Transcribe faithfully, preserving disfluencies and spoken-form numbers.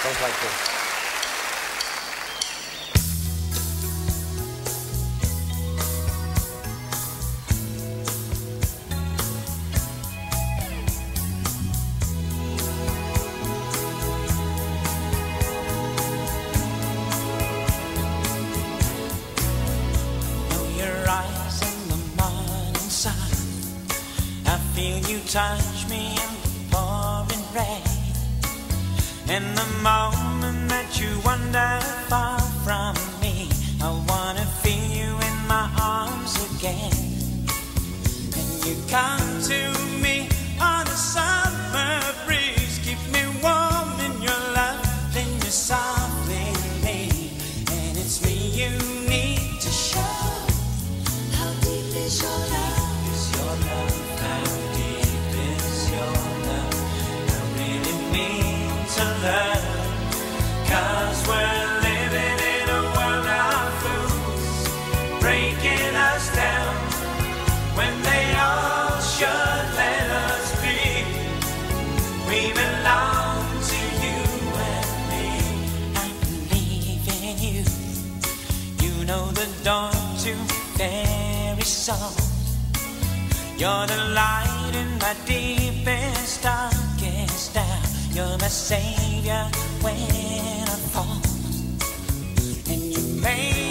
Goes like this. Touch me in the pouring rain. In the moment that you wander far from me, I wanna feel you in my arms again. And you come to me on a summer breeze, keep me warm in your love, then you softly leave. And it's me you need to show. How deep is your love? Is your love how deep? To love, 'cause we're living in a world of fools, breaking us down when they all should let us be. We belong to you and me. I believe in you. You know the door to every soul. You're the light in my deepest, darkest doubt. You're my savior when I fall, and you made